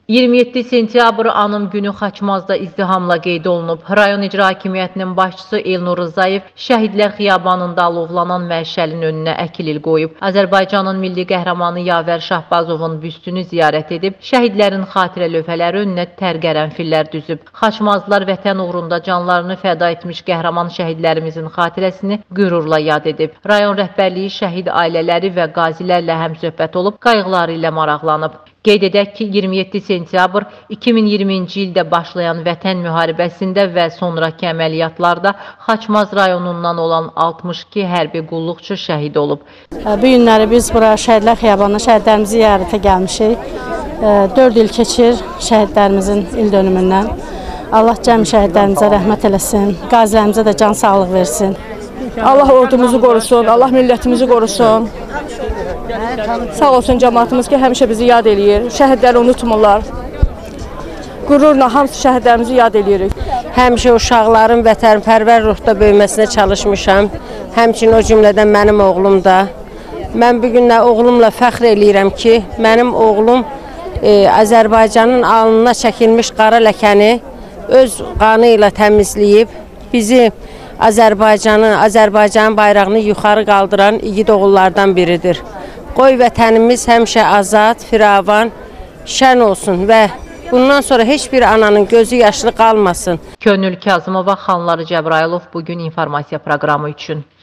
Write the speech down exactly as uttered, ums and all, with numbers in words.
iyirmi yeddi sentyabr anım günü Xaçmazda izdihamla qeyd olunub. Rayon İcra Hakimiyyətinin başçısı Elnur Rzayev Şəhidlər Xiyabanında alovlanan məşəlin önünə əkilil qoyub. Azərbaycanın milli qəhrəmanı Yavər Şahbazovun büstünü ziyarət edib, şəhidlərin xatirə lövhələri önünə tərqərənfillər düzüb. Xaçmazlılar vətən uğrunda canlarını fəda etmiş qəhrəman şəhidlərimizin xatirəsini qürurla yad edib. Rayon rəhbərliyi şəhid ailələri və qazilərlə həmsöhbət olub, qayğıları ilə maraqlanıb. Qeyd edək ki, iyirmi yeddi sentyabr iki min iyirminci ildə başlayan vətən müharibəsində və sonraki əməliyyatlarda Xaçmaz rayonundan olan altmış iki hərbi qulluqçu şəhid olub. Bu günləri biz bura Şəhidlər Xiyabanına şəhidlərimizi ziyarətə gəlmişik. dörd il keçir şəhidlərimizin il dönümündən. Allah cəmi şəhidlərimizə rəhmət eləsin, qazilərimizə də can sağlıq versin. Allah ordumuzu qorusun, Allah millətimizi qorusun. Sağ olsun cəmaatımız ki, həmişə bizi yad eləyir. Şəhidləri unutmurlar. Qürurla hamısı şəhidlərimizi yad eləyirik. Həmişə uşaqların vətənpərvər ruhda böyüməsinə çalışmışam. Həmçinin o cümlədən mənim oğlum da. Mən bu günlə oğlumla fəxr eləyirəm ki, mənim oğlum e, Azərbaycanın alnına çəkilmiş qara ləkəni öz qanı ilə təmizləyib, bizi Azərbaycanı, Azərbaycanın bayrağını yuxarı qaldıran igid oğullardan biridir. Qoy vətənimiz həmişə azad, firavan, şən olsun və bundan sonra heç bir ananın gözü yaşlı qalmasın. Könül Kazımova, Xanları Cəbrayılov bugün informasiya proqramı üçün.